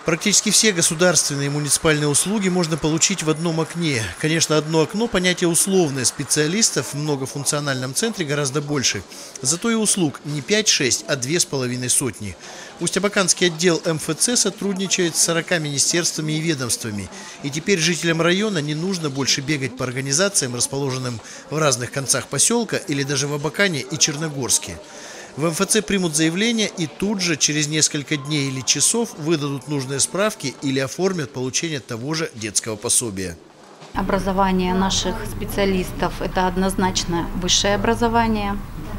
Практически все государственные и муниципальные услуги можно получить в одном окне. Конечно, одно окно – понятие условное. Специалистов в многофункциональном центре гораздо больше. Зато и услуг не 5-6, а 2,5 сотни. Усть-Абаканский отдел МФЦ сотрудничает с 40 министерствами и ведомствами. И теперь жителям района не нужно больше бегать по организациям, расположенным в разных концах поселка или даже в Абакане и Черногорске. В МФЦ примут заявление и тут же, через несколько дней или часов, выдадут нужные справки или оформят получение того же детского пособия. Образование наших специалистов – это однозначно высшее образование.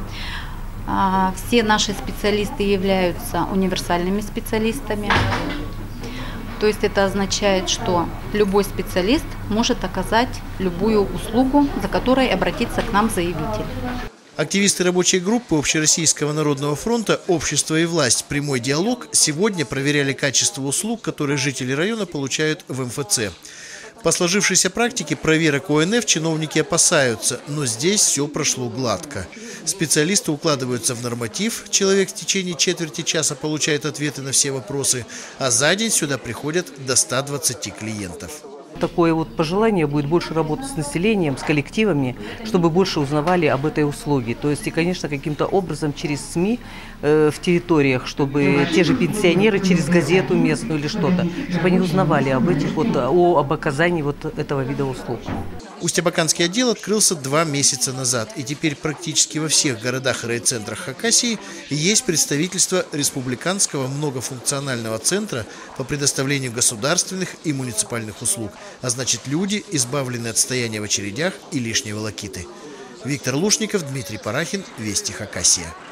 Все наши специалисты являются универсальными специалистами. То есть это означает, что любой специалист может оказать любую услугу, за которой обратиться к нам заявитель. Активисты рабочей группы Общероссийского народного фронта «Общество и власть. Прямой диалог» сегодня проверяли качество услуг, которые жители района получают в МФЦ. По сложившейся практике проверок ОНФ чиновники опасаются, но здесь все прошло гладко. Специалисты укладываются в норматив, человек в течение четверти часа получает ответы на все вопросы, а за день сюда приходят до 120 клиентов. Такое вот пожелание будет больше работать с населением, с коллективами, чтобы больше узнавали об этой услуге. То есть и, конечно, каким-то образом через СМИ в территориях, чтобы те же пенсионеры через газету местную или что-то, чтобы они узнавали об этих об оказании этого вида услуг. Усть-Абаканский отдел открылся 2 месяца назад, и теперь практически во всех городах и райцентрах Хакасии есть представительство Республиканского многофункционального центра по предоставлению государственных и муниципальных услуг, а значит, люди избавлены от стояния в очередях и лишней волокиты. Виктор Лушников, Дмитрий Парахин, Вести Хакасия.